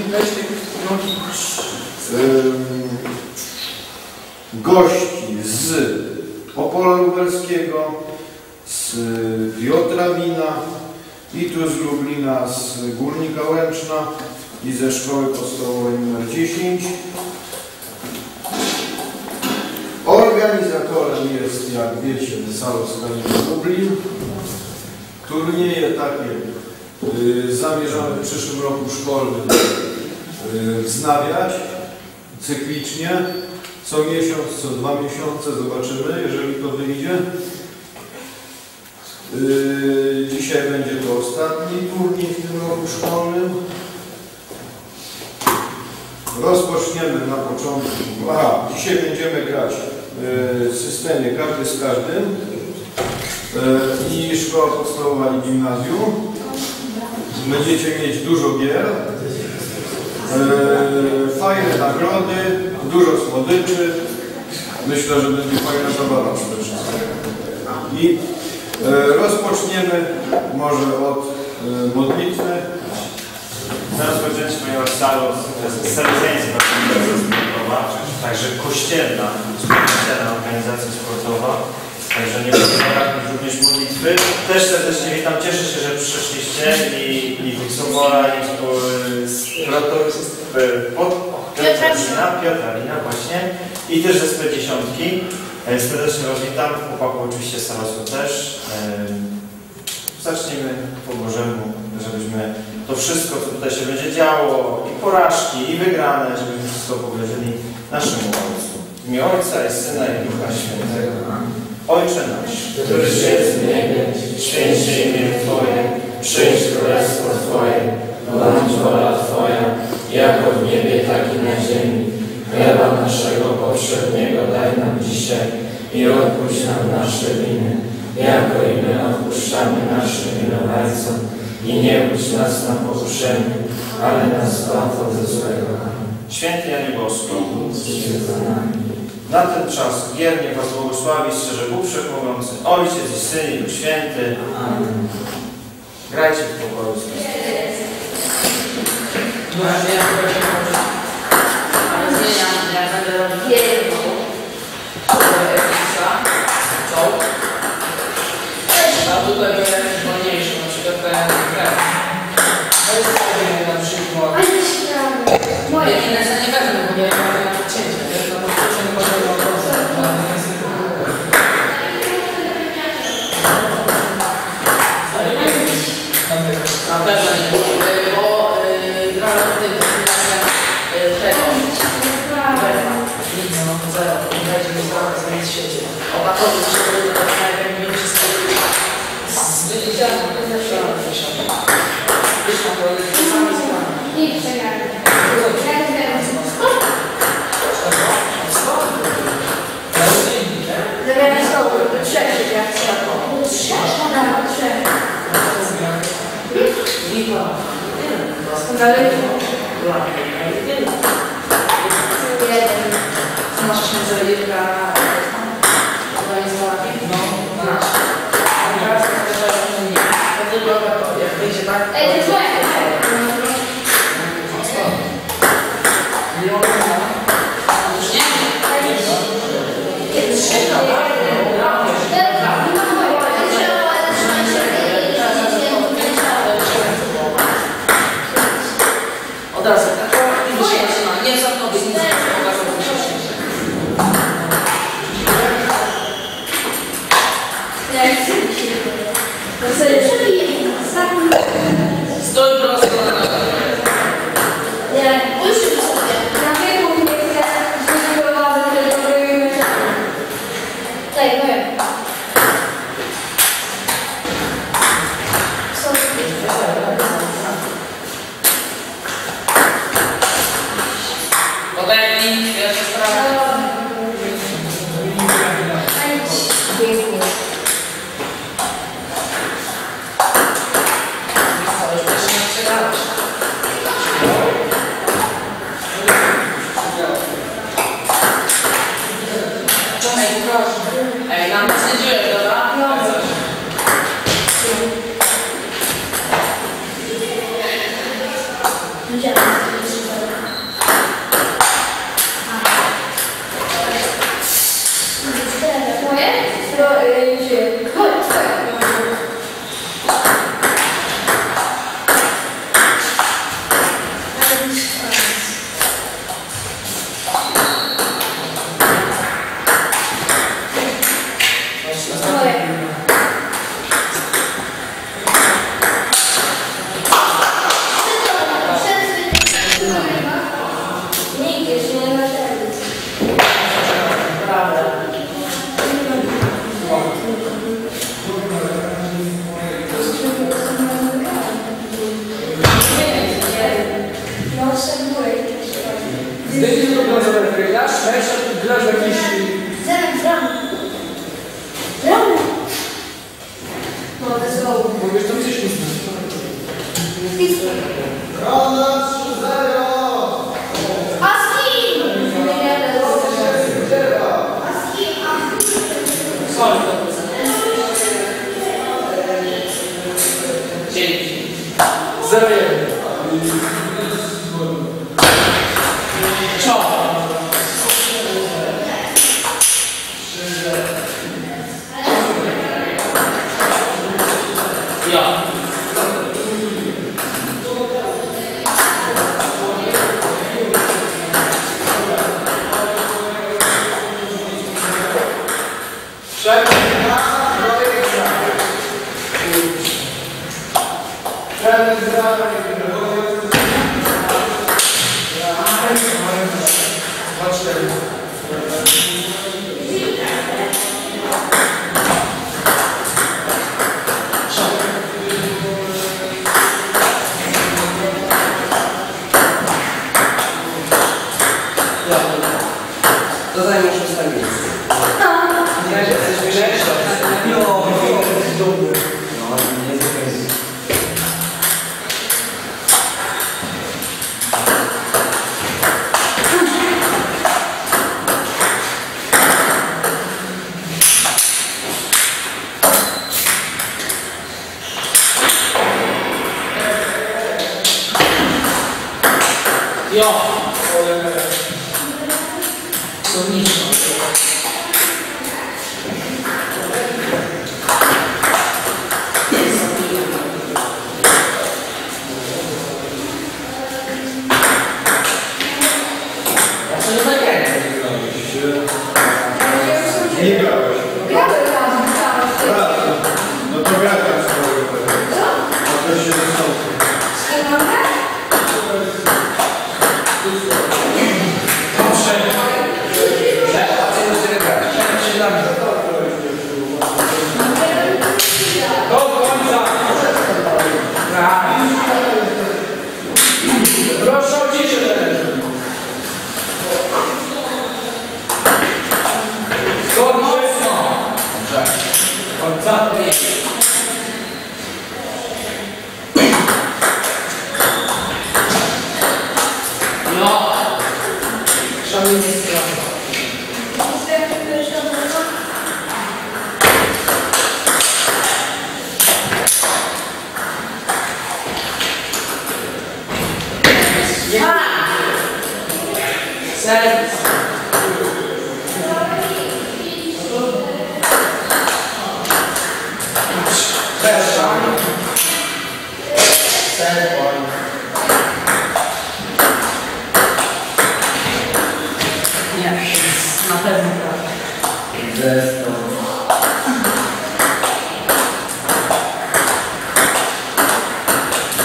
gości z Opola Lubelskiego, z Piotra Wina i tu z Lublina, z Górnika Łęczna i ze Szkoły Podstawowej nr 10. Organizatorem jest, jak wiecie, Salos Kaliber Lublin. Turnieje takie zamierzamy w przyszłym roku szkolnym wznawiać cyklicznie, co miesiąc, co 2 miesiące, zobaczymy, jeżeli to wyjdzie. Dzisiaj będzie to ostatni turniej w tym roku szkolnym. Rozpoczniemy na początku. Dzisiaj będziemy grać w systemie każdy z każdym i szkoła podstawowa i gimnazjum. Będziecie mieć dużo gier, fajne nagrody, dużo słodyczy. Myślę, że będzie fajna zabawa przede wszystkim. I rozpoczniemy może od modlitwy. Rozpoczęć ponieważ Salos jest serdeńska organizacja sportowa, także kościelna organizacja sportowa. Także nie można zabraknąć również modlitwy. Też serdecznie witam, cieszę się, że przyszliście i tych Sobora, i Piotra Wina właśnie, i też ze SP10. Serdecznie was witam, chłopaków oczywiście z Salosu też. Zacznijmy po Bożemu, żebyśmy to wszystko, co tutaj się będzie działo, i porażki, i wygrane, żebyśmy wszystko powierzyli naszemu Ojcu. W imię Ojca i Syna i Ducha Świętego. Ojcze nasz, któryś jest w niebie, święć się imię Twoje, przyjdź królestwo Twoje, bądź wola Twoja, jako w niebie, tak i na ziemi. Chleba naszego powszedniego daj nam dzisiaj i odpuść nam nasze winy, jako i my odpuszczamy naszym winowajcom. I nie budź nas na pokuszenie, ale nas zbaw od złego. Święty Janie Bosko, na ten czas wiernie was błogosławi, szczerze Bóg Wszechmogący, Ojciec i Syn i Duch Święty. Amen. Grajcie w pokoju z moje inne nie będę, bo nie mam cięcia. To po prostu nie na pewno nie, bo grałem w tym tego nic, no zero, będzie mi zdrowe zmienić w świecie. Obatowi się najpierw wszystko z wyliczaniem, wyszłam to sami zgramy. Nie przegramy. Okay. Zdjęcie do brązowej grasz, grasz w jakiś... Zamek w ramę. Ramy. No, to jest low. Mówisz, to gdzieś nie Pizza. Rona 3-0! A z kim? A z kim? Dzięki. 0-1. Co? Ja. To zajmie 6 miejsce. Nie, jesteś grzeczny. No, jesteś dumny. No, nie zupełnie. Jo. To niższe. Nie grałeś. Gramy razem. No to grałem z tobą. A to się wystąpi. Z kim mam grać? Do końca. Proszę o ciszę teraz. Do mocno. Końca. No. Szanowni Państwo. Serwis. Nie, na pewno tak.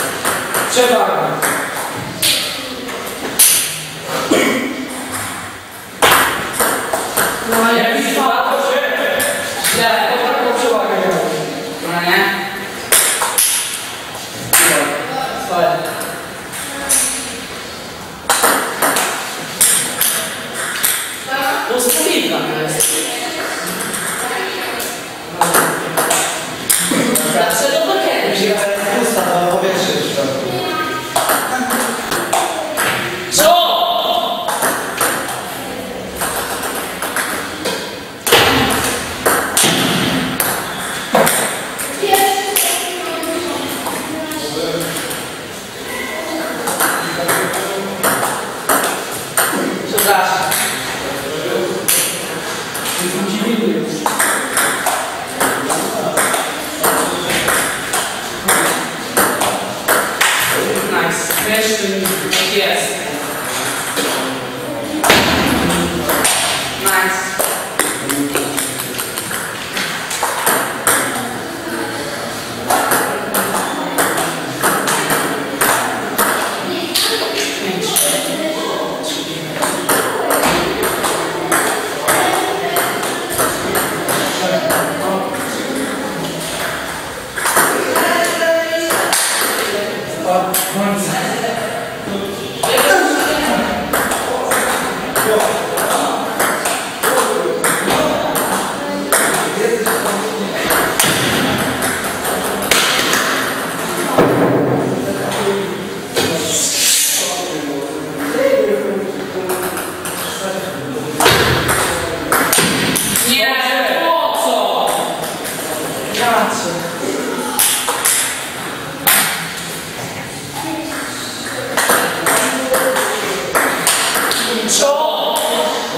Trzeba.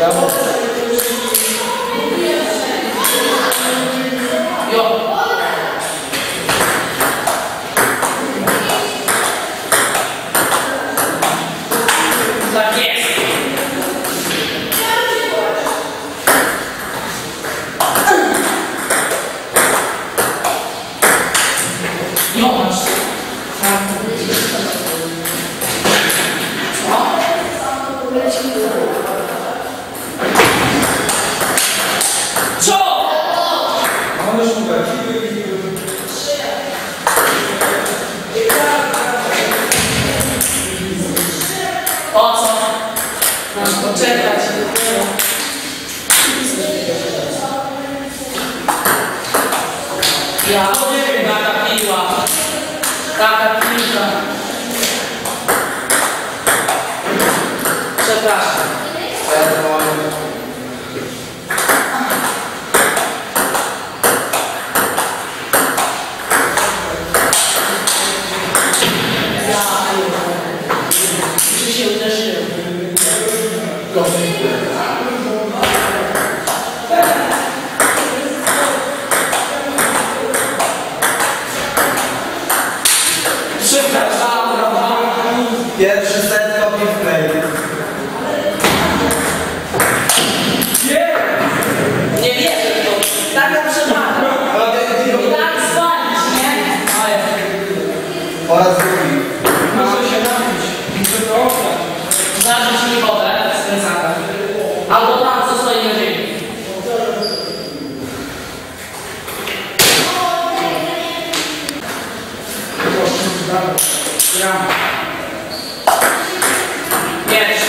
Brawo. Jo. Tak jest. Jo, masz. Co? Możesz mówić. Po co? Masz poczekać. Ja nie wiem, taka piła. Taka piłka. Przepraszam. Że się uderzyłem. Przepraszam, Pierwszy set kopii w play. nie wierzę w to. Taka przewaga. I tak zwalić, nie? Po raz drugi. Muszę się napić. Muszę to oddać. Zarzuć mi wodę z plecaka. Albo tam, co stoi na ziemi. Gram. Pierwszy.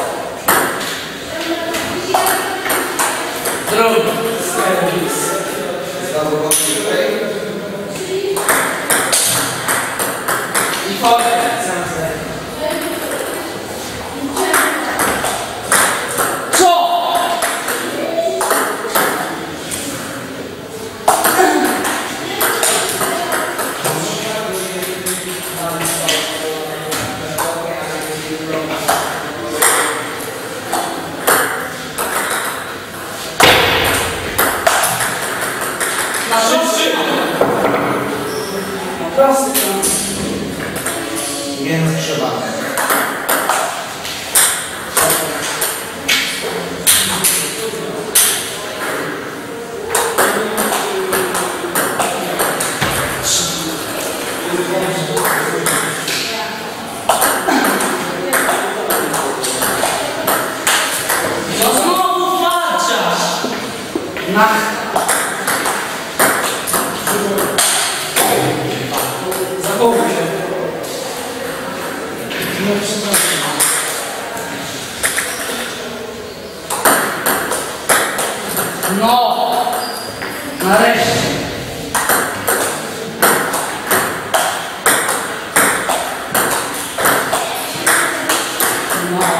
Drugi. Znowu kopii w play. I fotel. Co? Na szybszy. Prosty. Między krzewami. No znowu walczasz! Na... Zachowuj się. Nie przepraszam. No! Nareszcie! No!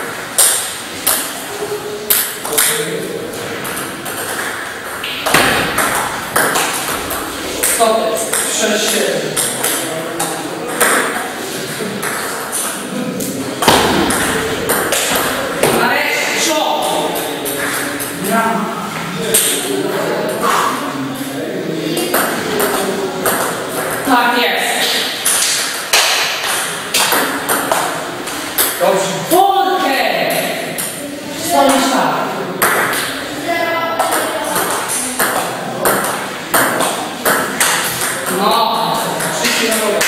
Co to jest? 6-7. Nareszcie! Co? Gram. Tak jest! Dobrze. Polkę! Stoisz tak! No! Wszyscy na dole.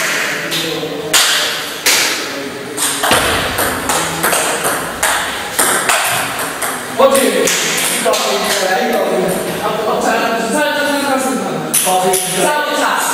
Po 9. Cały czas na krasy. Cały czas!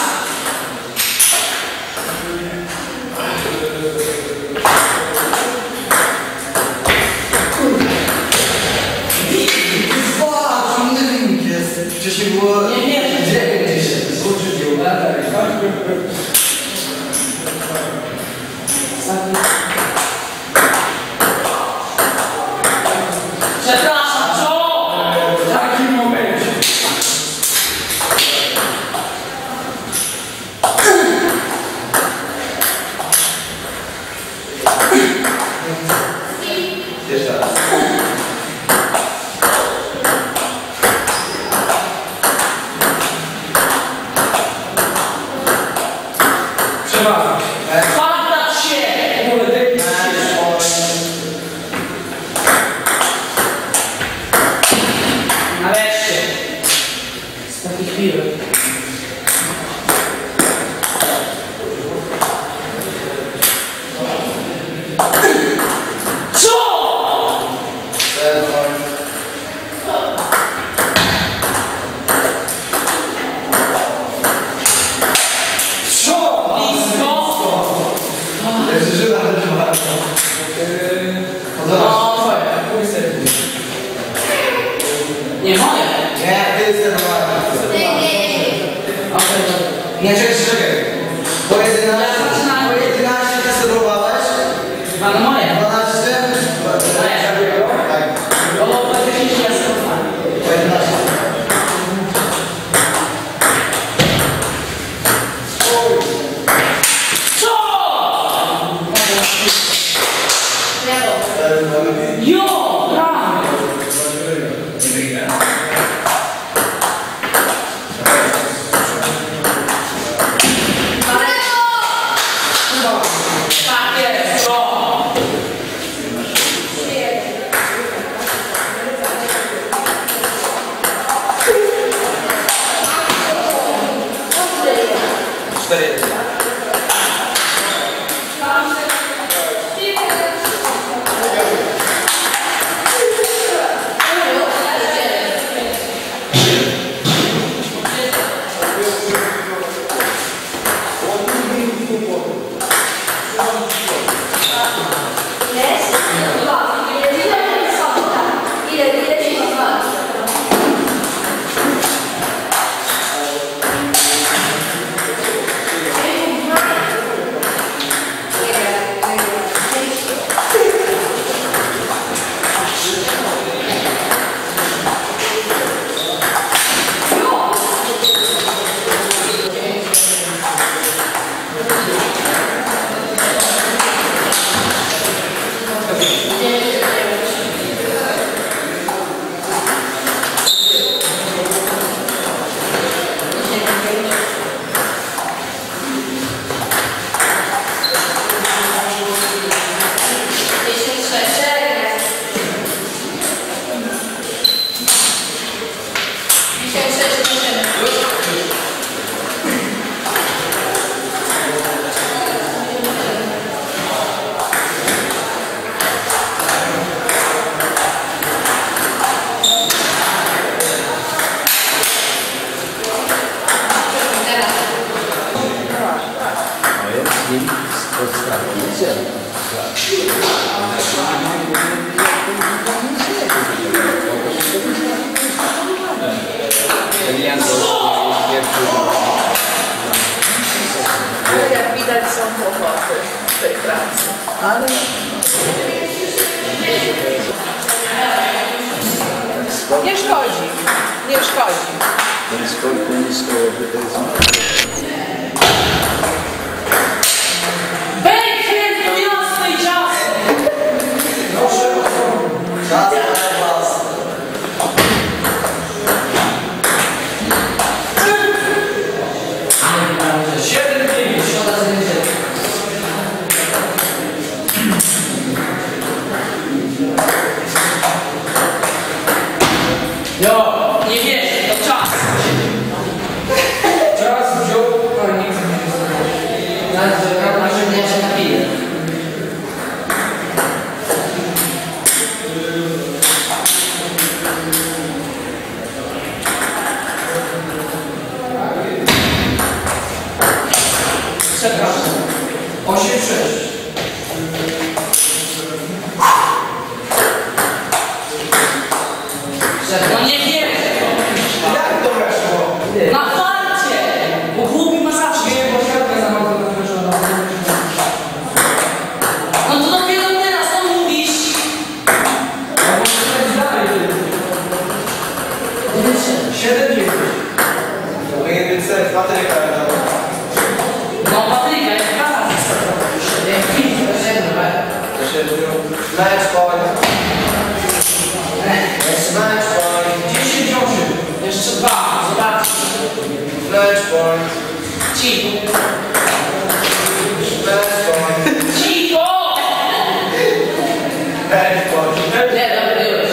No, twoje. Nie moje. Nie, ty sterowałem. Nie, czekaj. Po 11 ty sterowałeś? Chyba na moje. 12? Tak. O, po 10 ja sterowałem. Po 11. Co? Jo, brawo. Tak jest, co? Ale jak widać są kłopoty w tej pracy. Ale nie szkodzi, nie szkodzi. Ten sport teniskowy to jest... Wejdzie do jasnej czasy! Czas na was. Jo, nie wierzę, to czas. Czas wziął, ale nie chcę Ja się napiję. Przepraszam. 8-6. No nie wierzę. Jak to weszło? Na farcie! Bo głupi ma zawsze. Nie, bo świadka za mało zapraszana. No to dopiero teraz to mówisz. A może coś dalej? 7-9. To jedynce, Patryka. No Patryka, jak kasa. Mecz point. Mecz point. 10-8. Jeszcze dwa, zobacz. Mecz point. Cicho. Mecz point. Cicho! Mecz point. Nie, dobra, już.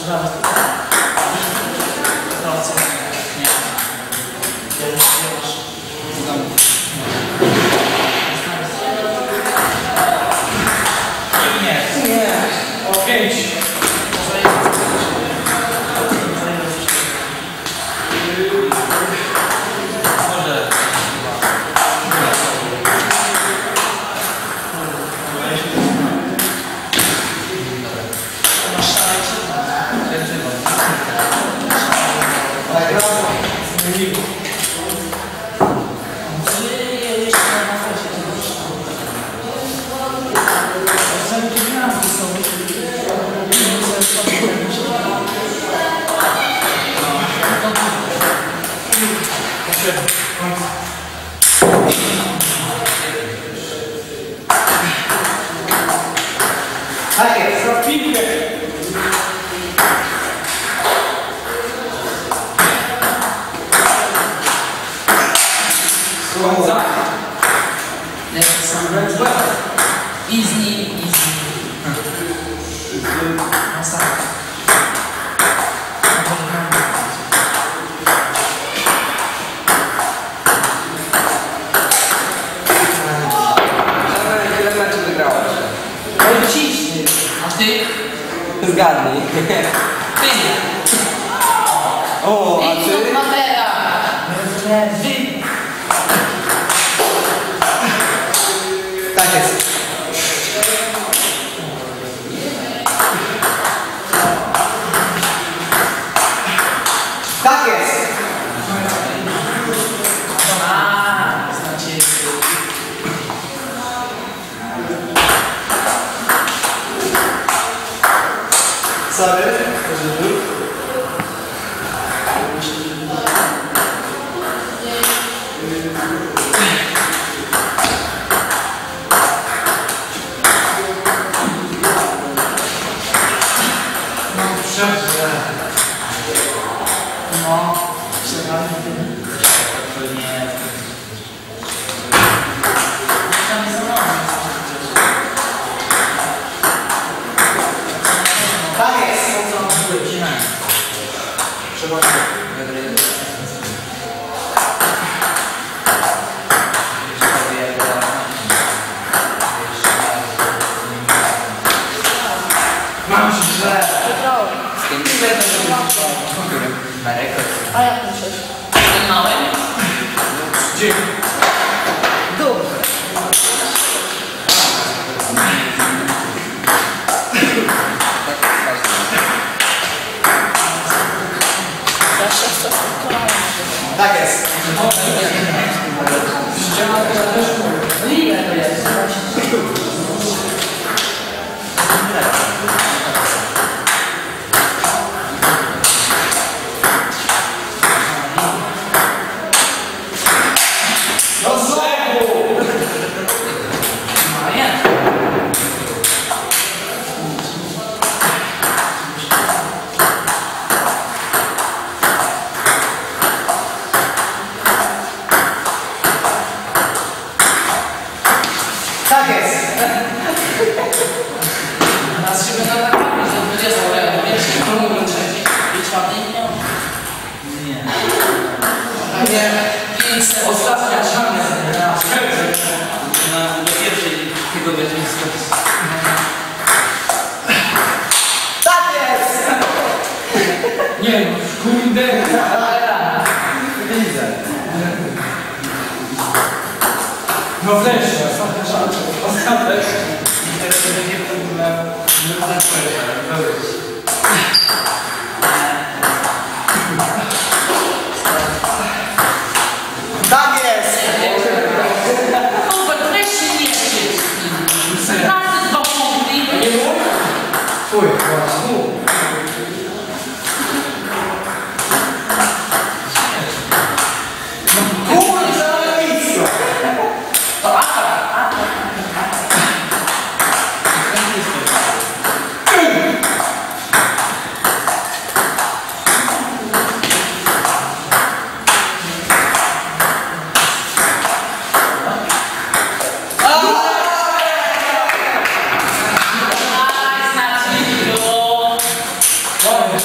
Żadnych tutaj. Proces. Nie. Nie masz. Nie. O 5. Może. Tak jest, za piłkę. Słońca. Lecz sam easy. No sam. Ile meczów wygrałeś? No ciśnij. A ty? Zgadnij. Ty. O, a Idź ty? do Matera. Ty. Tak jest. Tak jest. Znaczy... Sorry. No, przegrałem tym. To nie. Tam jest za mało. Tak jest. Trzeba Mam się źle. A jak myślisz? Ten mały? Dziękuję. Dobrze. Zawsze chcę Tak jest. No ile to jest? Do brzegu. Maja. Tak jest. Nas się będą tak robić, do 20 euro. Pierwszy, drugi, trzeci i czwarty nie. Nie. 500. Ostatnia szansa. Do pierwszej tego będziemy skończyć. Tak jest. Nie, kurde. Widzę. No wreszcie, ostatnia szansa. Ostatek. Teraz to będzie w ogóle... Tak jest. Super, weź się nie krzycz. Każdy 2 punkty. Nie mój? Twój, właśnie. Kurde, ale blisko. To aparat.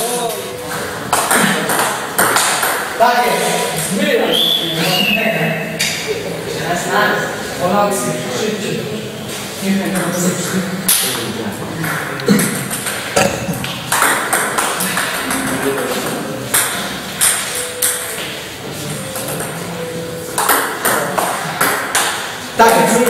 Tak jest. Zmyjasz. Polacy, szybciej. Niechaj nam zepsuł. Tak jest.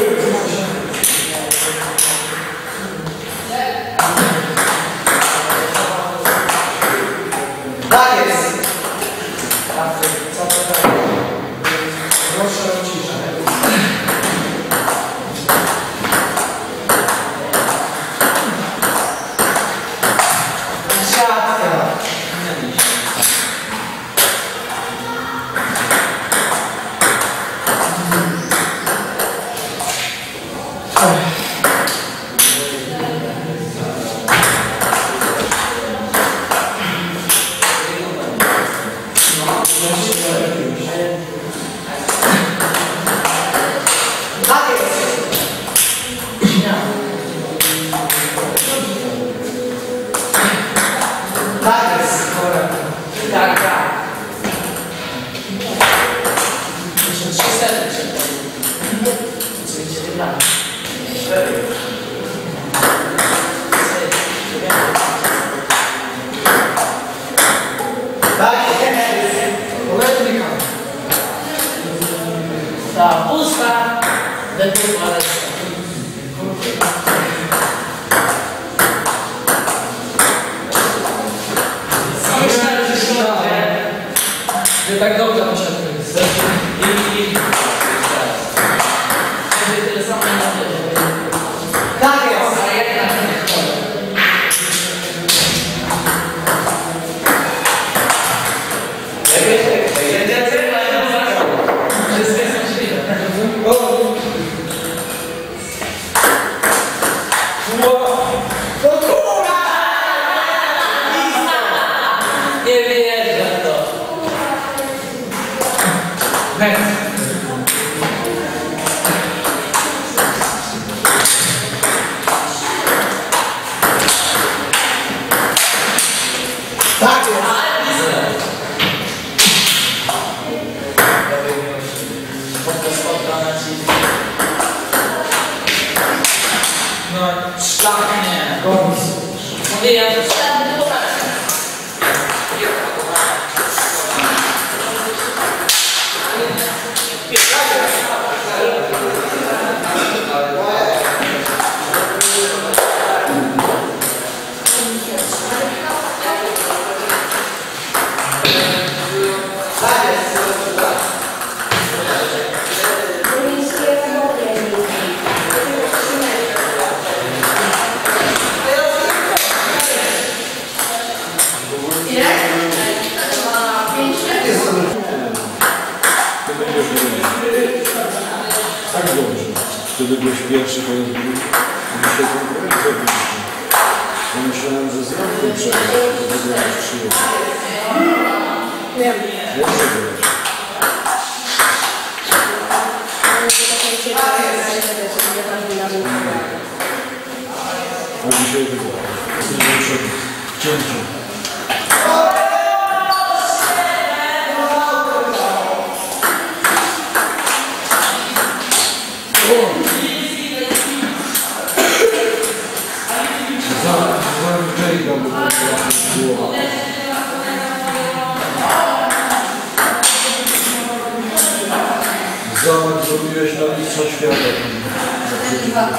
Tak jest. Proszę o ciszę. Siatka. Tak jest. Tak jest. Tak, tak. Jeszcze 3 sety przed tobą. Co będzie wygrane? 4. Tak jest. Poletnika. Ta pusta, debut Waleczka. Myślałem, że się Nie tak dobrze poszedł. i będzie tyle samo na tyle. Tak jest. Ale jednak nie. Wszystko jest możliwe. Nie wierzę w to. Tak jest. No, szlachnie. Mówię, ja to szlachnie było tak. Tak dobrze. Wtedy byłeś pierwszy, to jest drugi. Dzisiaj konkurencja byliśmy. Ja myślałem, że zrobię ten przekaz, to wygrałeś przyjechał. Nie. Dobrze byłeś. A dzisiaj wygrałeś. Jesteś najlepszy. Cięcie. Zobacz, zrobiłeś na mistrza świata.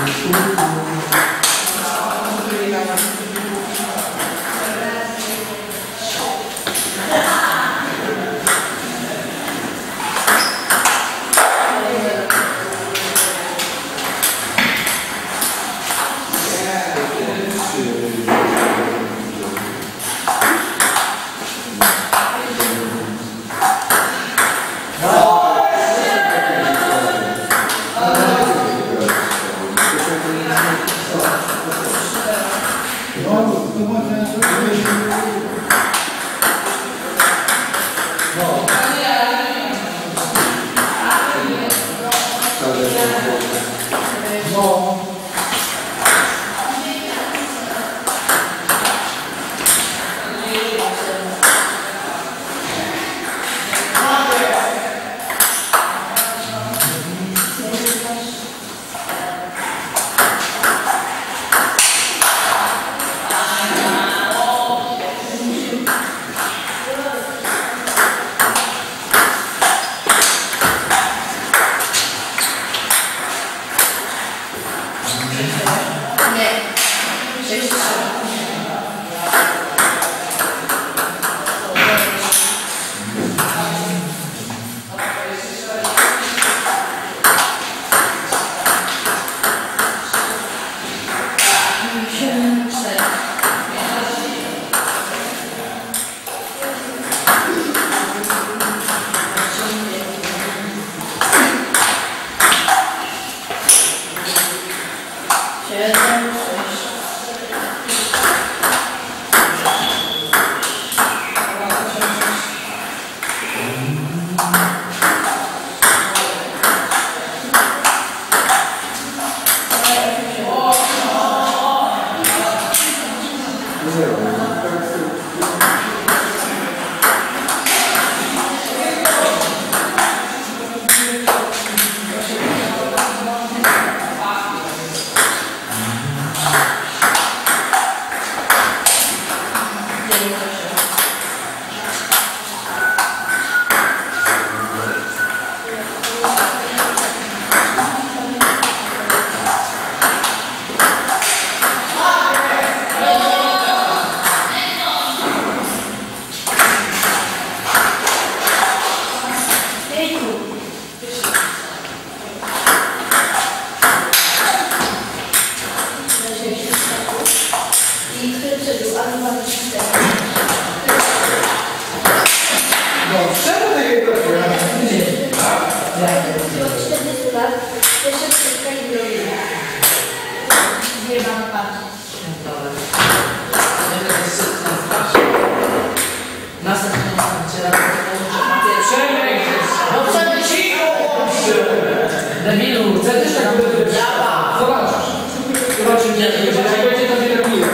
Debilu, chcę też tak powiedzieć. Zobaczysz. Zobaczysz, jak będzie to denerwuje.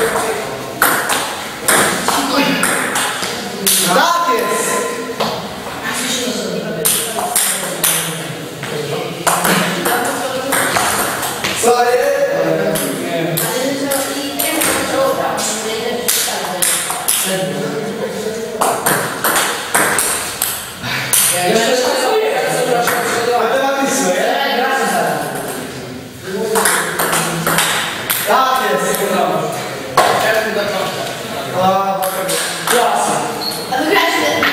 Tak jest! Sorry! Tak jest! Klasa! A wygrać ten.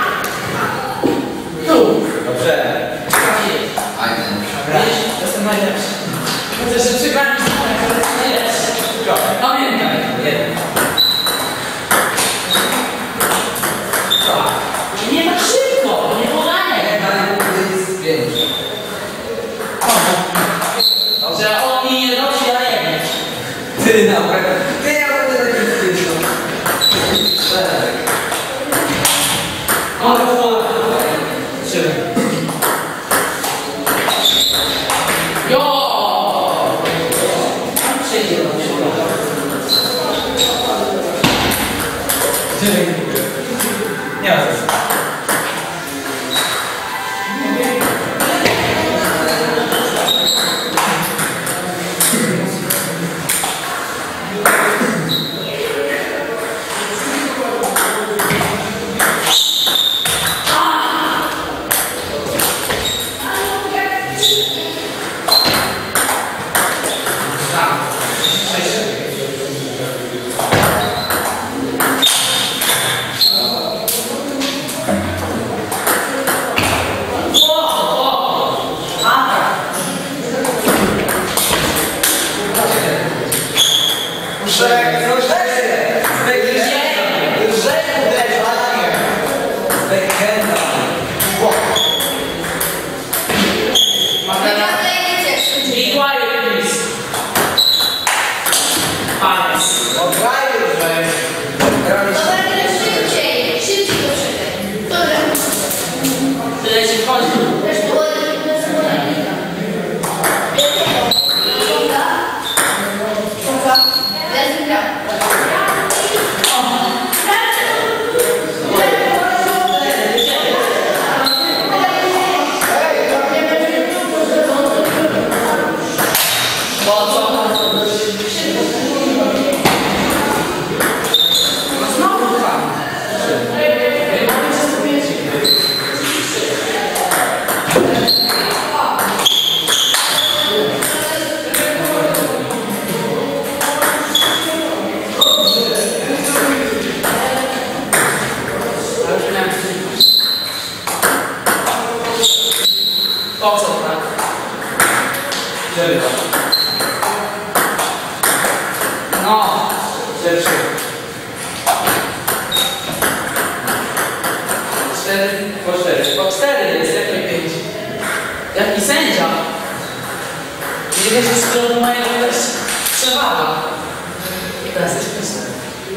Dobrze. Jestem najlepszy. Chcę, że przegrałem najlepszy. Pamiętaj. Nie tak szybko, nie podanie. Że on mi nie robi, ale ja nie. Ty naprawdę. Ty naprawdę taki wstyd. Ale to... Jo! Przejdzie do mnie. Nie ma sensu. Po co tak? No. Po 4 jest, jak nie 5. Jaki sędzia? Nie wiesz, że skoro mają jakaś przewaga. Teraz jest proste.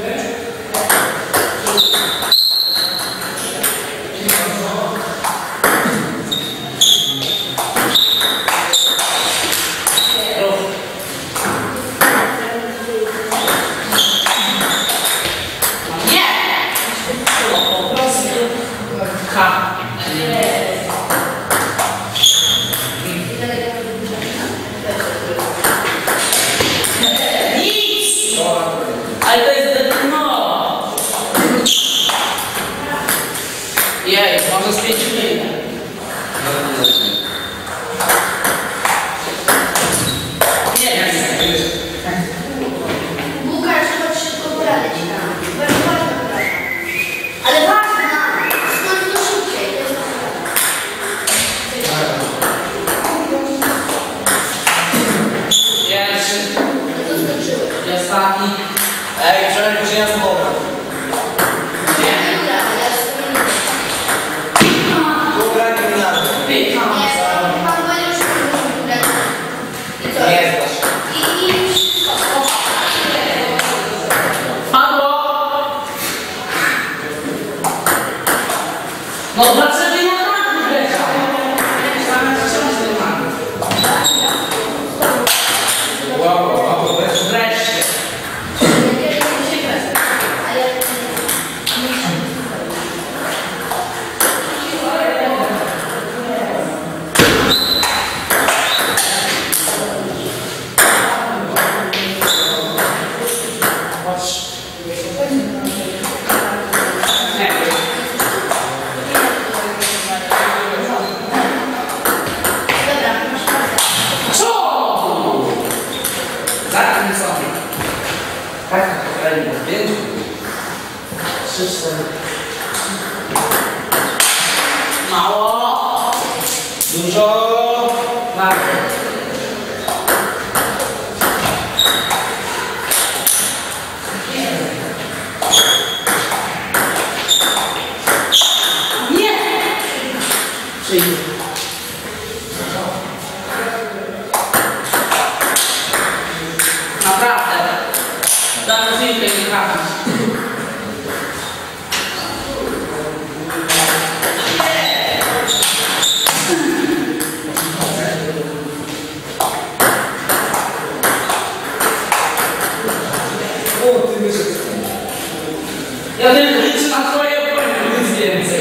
Ale to jest no. Jej, może z 5 minut. Nie wiem. Łukasz, chodź szybko poradzić. Bardzo ważna sprawa. Ale ważna! Skąd to szybciej? Pierwszy. To skończyłeś. I ostatni. Ej, przynajmniej później ja z tobą. Nie. Dobra, ja sobie Tu gra kryminalna. Pycha. nie, pan powiedział, że to jest I co? Nie znasz. I wszystko. Padło. No dlaczego nie ma leciał? Myślałem, że wciąż nie ma. Wreszcie. Co? Zakręcony. Tak, kolejny. 5. 3, 4. Mało. Dużo. Bardzo. Nie! Przyjdzie. Naprawdę. Dam chwilkę nie trafić. Ja tylko liczę na twoje opowieści, nic więcej.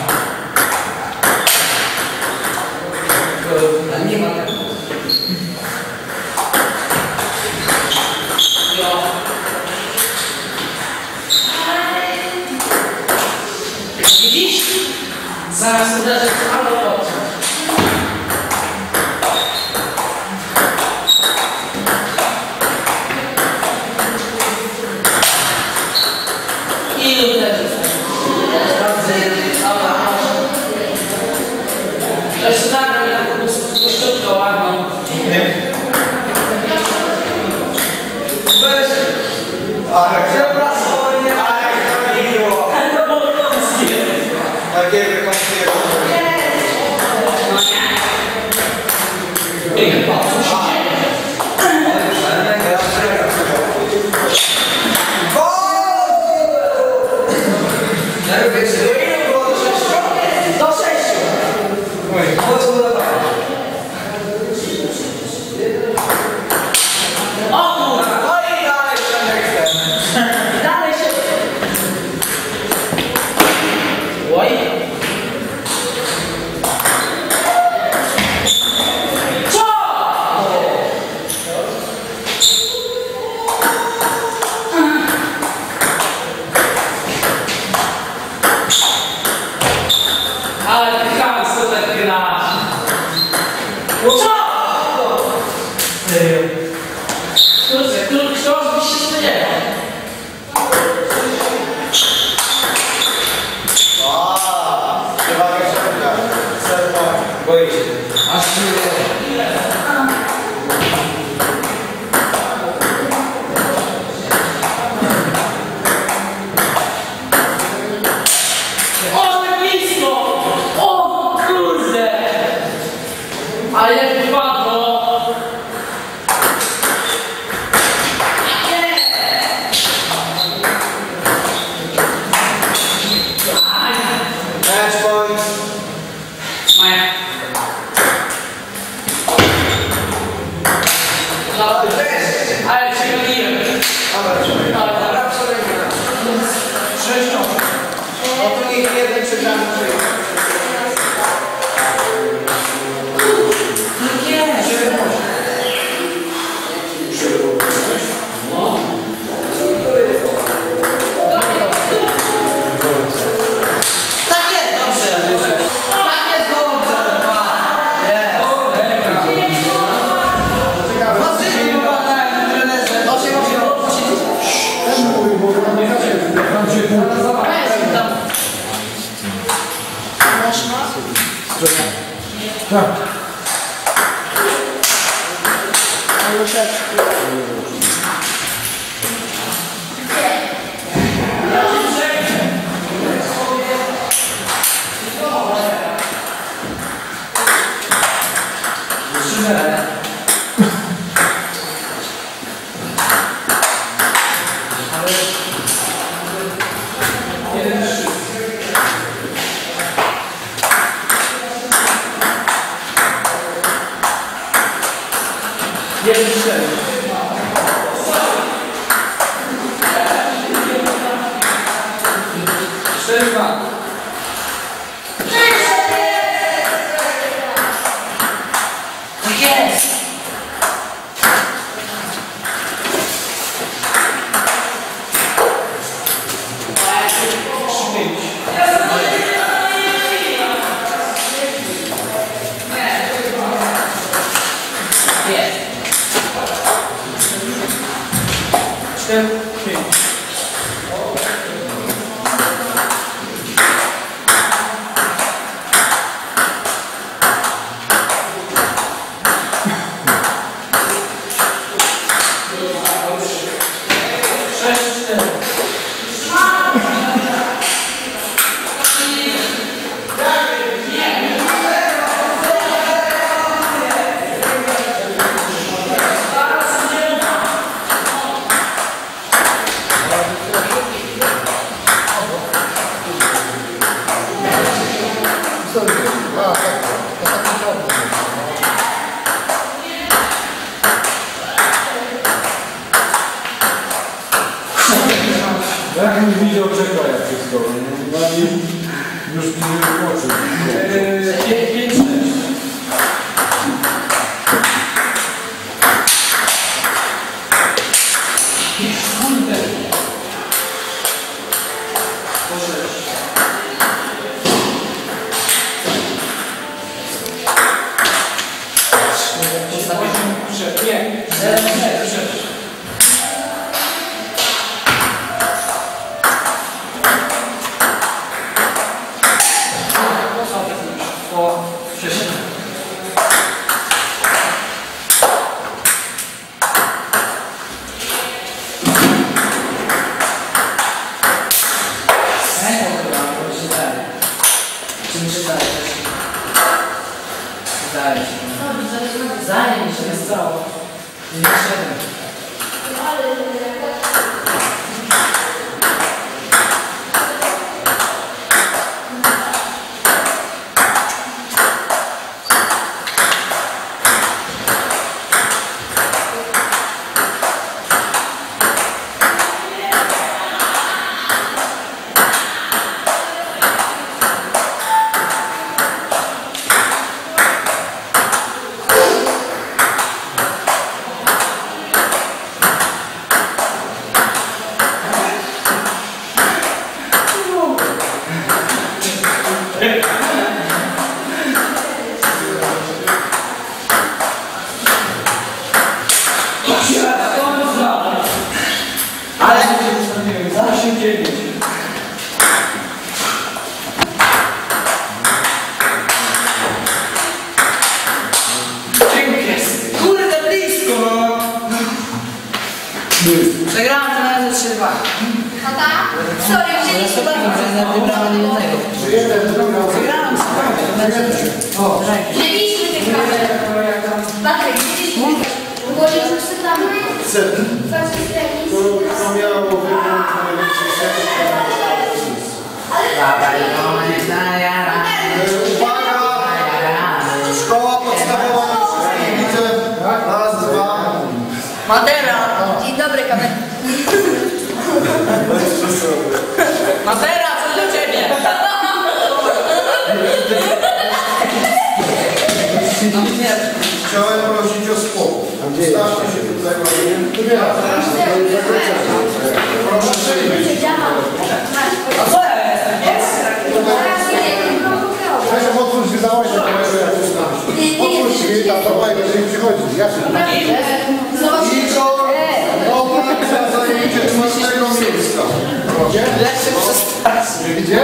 Ale nie ma tego. Jo. Widzisz? Zaraz uderzę w albo oczy. I uderzę. Dobra, jeszcze zagram mi taką puszczutkę ładną. Weź. Jak mi widział, czeka jak wszystko. Już mi nie wypłaczył. 5-6. Przegrałam tym razem 3-2. Tata? Sorry, Ale wzięliśmy to że wybrałam nie tego. Przegrałam 3-2. Wzięliśmy te krawy. Patryk, wzięliśmy te krawy. Włożyliśmy setami. Francis tenis. To miało wygląd największy Uwaga! Szkoła podstawowa na wszystkich widzę. Raz, dwa. Matera! Dzień dobry, kamer. Matera, coś do ciebie! Chciałem prosić o spokój. Stawcie się tutaj. Proszę przyjść. A co ja jestem? Weź otwórz drzwi, dawaj się, otwórz drzwi, tam dawaj, jeżeli przychodzi, Jasiu. Igor, Nowak za zajęcie 12 miejsca. Proszę. Gdzie?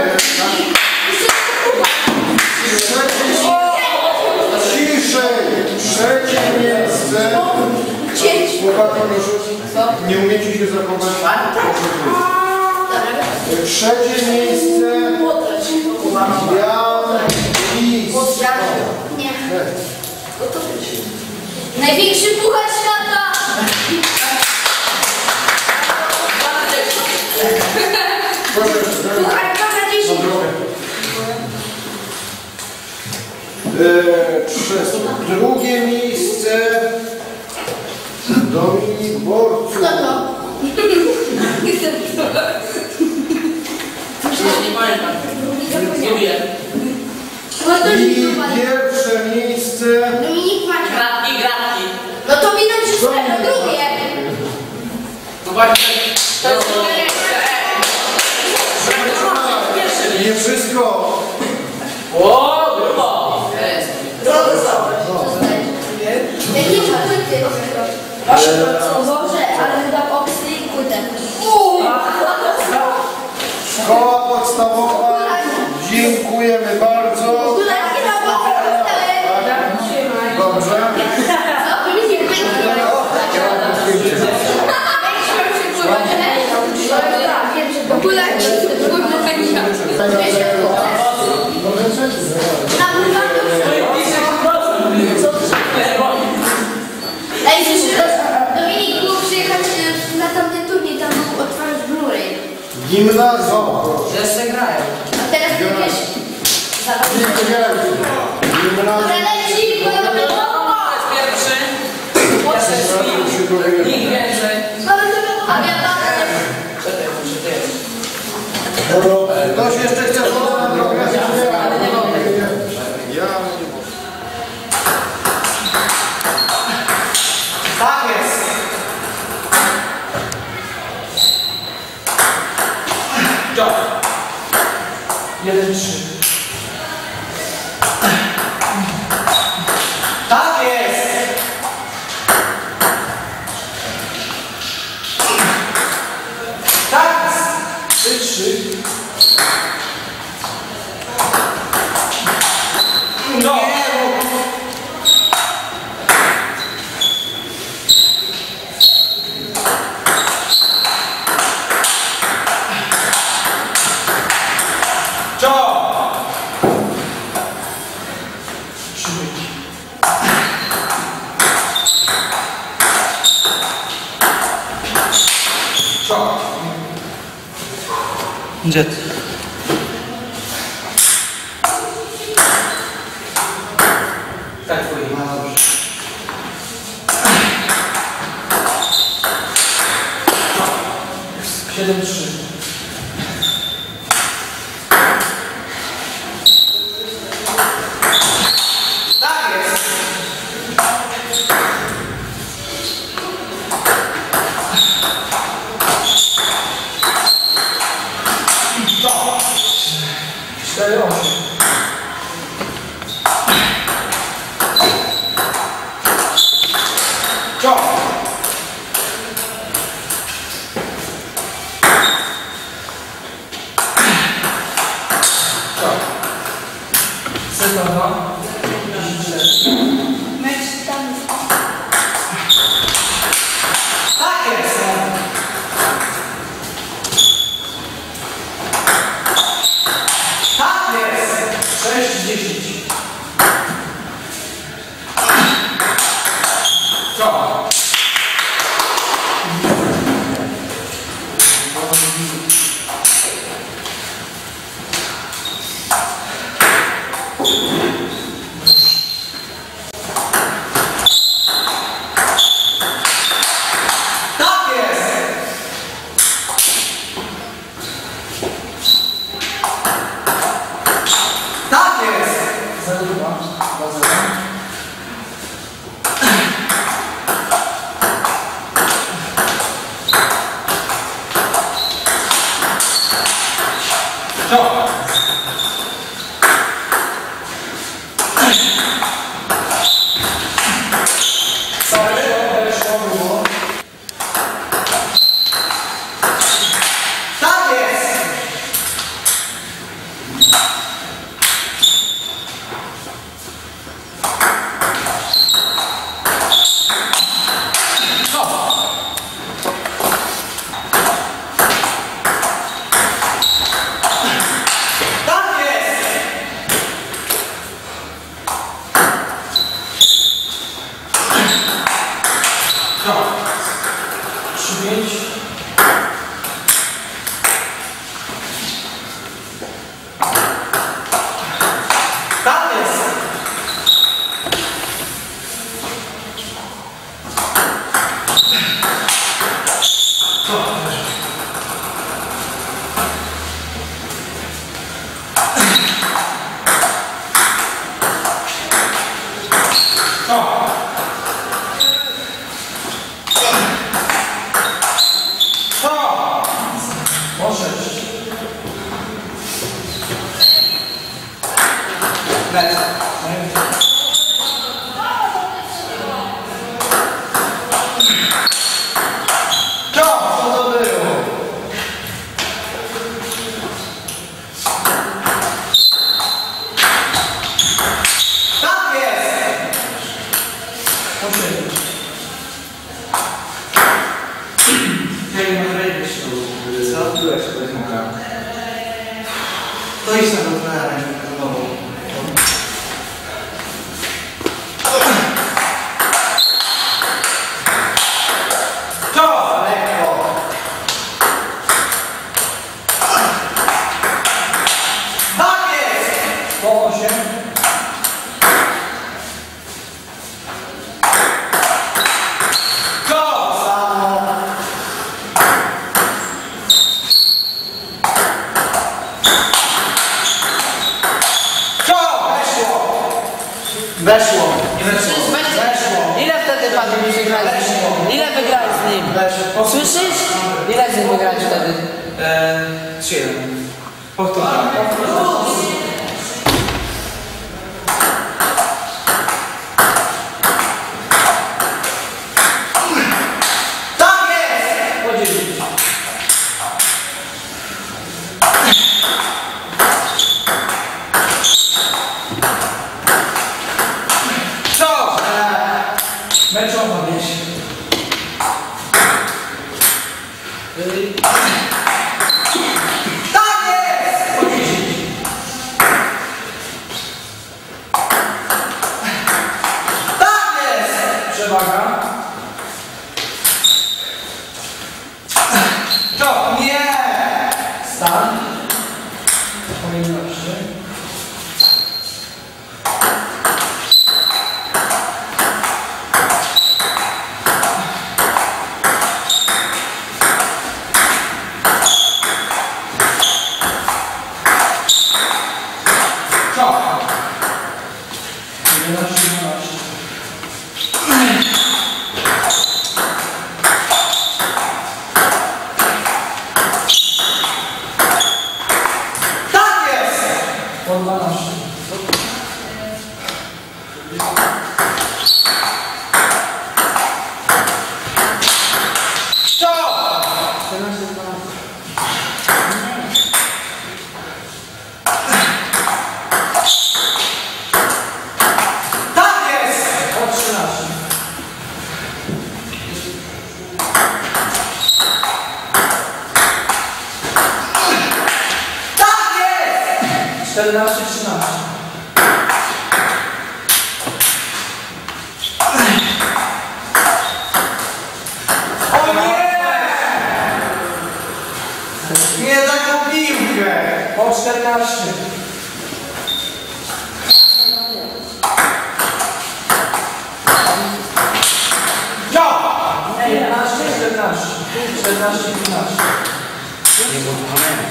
Ciszej! Trzecie miejsce. Chłopaki, proszę. Nie umiecie się zachować? Trzecie miejsce. Jan Lis. Nie. Największy puchar świata! Proszę. Puchar Kaka 10. Drugie miejsce. Dominik Borców. Kto to? Nie pamiętam. Zgubię. I pierwsze miejsce. Dominik Macia. Gratki. No to widać, że to drugie. No właśnie, to jest drugie miejsce. Nie wszystko. O, grubo! Jakie płyty? O Boże, ale wydał oksy i płytę. Szkoła podstawowa. Dziękujemy bardzo. Kuleczki na boku. Dobrze. Ej, Dominik, było przyjechać na tamten turniej, tam był otwarty Blu-ray. Gimnazjum. Jeszcze grają. A teraz jakieś... Dobra, leci, bo ja będę... Pierwszy. Nikt więcej. A ja Ktoś jeszcze chce podać na drogę? Ale nie mogę. Ja Tak jest. Go. 1-3. Tak jest. Tak jest. 3-3. No. Gdzie? Tak, twój. 7-3. Tak jest. To. 4-8. To. Tak jest! To idź na to trenera, znowu. Weszło. Ile wtedy pan wygrał z nim? Ile wygrałeś z nim? Słyszysz? Ile z nim wygrałeś wtedy? 3-1. Powtórka. Tak jest! Meczowa wieś. Tak jest! Tak jest! Przewaga. To nie! Stan. Powinności. Tak jest! Po 12. Tak jest! Po 13. Tak jest! 14, 13. O nie! Nie taką piłkę! Po 14. No! 15, 14. 14, 15. Nie było kamery.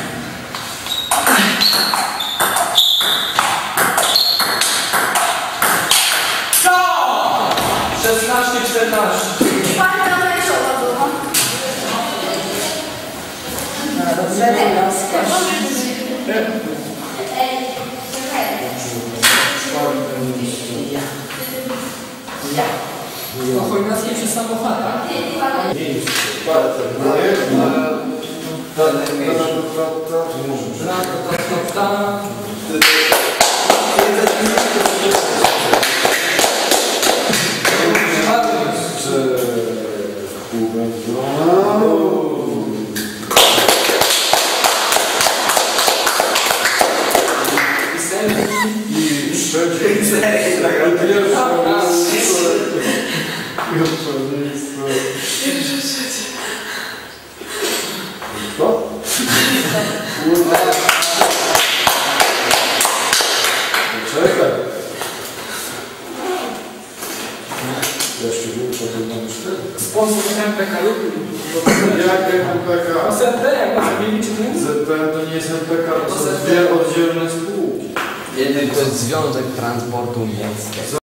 Co? 16, 14. Czwarta meczowa była. To Chojnackie przy samochodach. I trzecie miejsce. Czekaj. Jeszcze większa to mamy 4. Sponsor MPK. Jak MPK? ZP, jak zrobili czy nie? ZPM to nie jest MPK, to są dwie oddzielne spółki. Jeden to jest Związek Transportu Miejskiego.